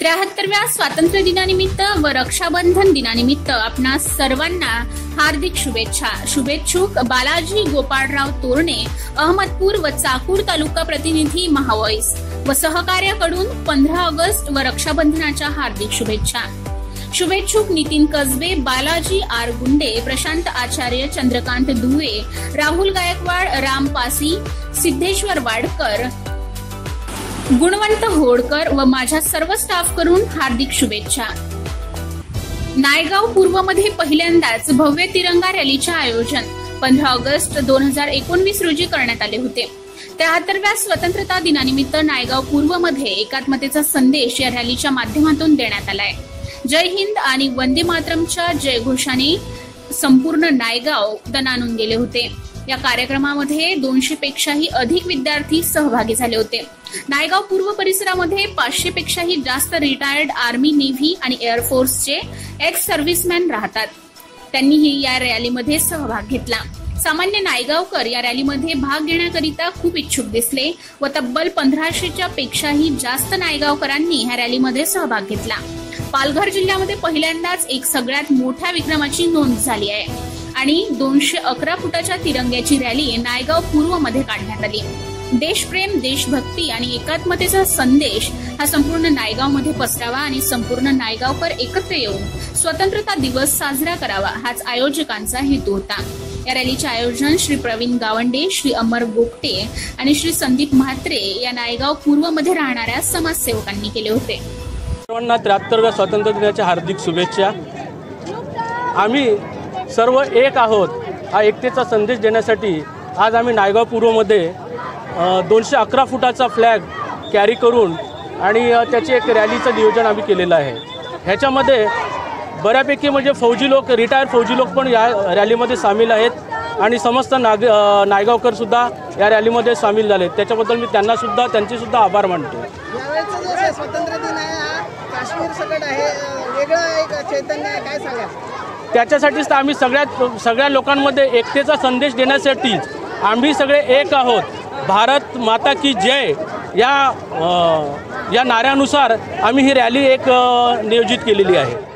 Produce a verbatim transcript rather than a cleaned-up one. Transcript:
त्र्याहत्तरव्या स्वातंत्र्य दिनानिमित्त व रक्षाबंधन दिनानिमित्त आपणा सर्वांना हार्दिक शुभेच्छा। शुभेच्छुक बालाजी गोपाळराव तोरणे, अहमदपूर व चाकूर तालुका प्रतिनिधी महावॉइस व सहकार्याकडून पंधरा ऑगस्ट व रक्षाबंधनाच्या हार्दिक शुभेच्छा। शुभेच्छुक नितीन कसबे, बालाजी आर गुंडे, प्रशांत आचार्य, चंद्रकांत दुवे, राहुल गायकवाड, राम पासी, सिद्धेश्वर वाडकर, गुणवंत होडकर व माझ्या सर्व स्टाफ करून हार्दिक शुभेच्छा। नायगाव पूर्व मध्ये पहिल्यांदाच भव्य तिरंगा रॅलीचे आयोजन पंधरा ऑगस्ट दोन हजार एकोणवीस रोजी करण्यात आले होते। त्र्याहत्तरव्या स्वतंत्रता दिनानिमित्त नायगाव पूर्व मध्ये एकात्मतेचा संदेश या रॅलीच्या माध्यमातून देण्यात आलाय। जय हिंद आणि वंदे मातरमच्या जयघोषाने संपूर्ण नायगाव दणाणून गेले होते। या कार्यक्रमामध्ये दोनशे पेक्षाही अधिक विद्यार्थी सहभागी झाले होते। नायगाव पूर्व परिसरामध्ये पाचशे पेक्षाही जास्त रिटायर्ड आर्मी, नेव्ही आणि एअरफोर्सचे एक्स सर्व्हिसमॅन राहतात। त्यांनीही या रॅलीमध्ये सहभाग घेतला। सामान्य नायगावकर या रॅलीमध्ये भाग घेण्याकरिता खूप इच्छुक दिसले व तब्बल पंधराशेच्या पेक्षाही जास्त नायगावकरांनी या रॅलीमध्ये सहभाग घेतला। पालघर जिल्ह्यामध्ये पहिल्यांदाच एक सगळ्यात मोठ्या विक्रमाची नोंद झाली आहे आणि दोनशे अकरा फुटाच्या तिरंग्याची रॅली नायगाव पूर्व मध्ये काढण्यात आली। देशप्रेम, देशभक्ती आणि एकात्मतेचा संदेश हा संपूर्ण नायगावमध्ये पसरावा आणि संपूर्ण नायगावकर एकत्र येऊन स्वतंत्रता दिवस साजरा करावा हाच आयोजकांचा हेतू होता। या रॅलीचे आयोजन श्री प्रवीण गावंडे, श्री अमर गोपटे आणि श्री संदीप म्हात्रे या नायगाव पूर्व मध्ये राहणाऱ्या समाजसेवकांनी केले होते। सर्वांना त्र्याहत्तरव्या स्वातंत्र्य दिनाच्या हार्दिक शुभेच्छा। आम्ही सर्व एक आहोत हा एकतेचा संदेश देण्यासाठी आज आम्ही नायगाव पूर्वमध्ये दोनशे अकरा फुटाचा फ्लॅग कॅरी करून आणि त्याचे एक रॅलीचं नियोजन आम्ही केलेलं आहे। ह्याच्यामध्ये बऱ्यापैकी म्हणजे फौजी लोक, रिटायर फौजी लोक पण या रॅलीमध्ये सामील आहेत आणि समस्त नाग नायगावकर सुद्धा या रॅलीमध्ये सामील झाले। त्याच्याबद्दल मी त्यांना सुद्धा त्यांचे सुद्धा आभार मानतो। स्वातंत्र्य दिन आहे, काश्मीर सकट आहे, वेगळं एक चैतन्य आहे, काय सांगा? त्याच्यासाठीच तर आम्ही सगळ्यात सगळ्या लोकांमध्ये एकतेचा संदेश देण्यासाठी आम्ही सगळे एक आहोत, भारत माता की जय या या नाऱ्यानुसार आम्ही ही रॅली एक नियोजित केलेली आहे।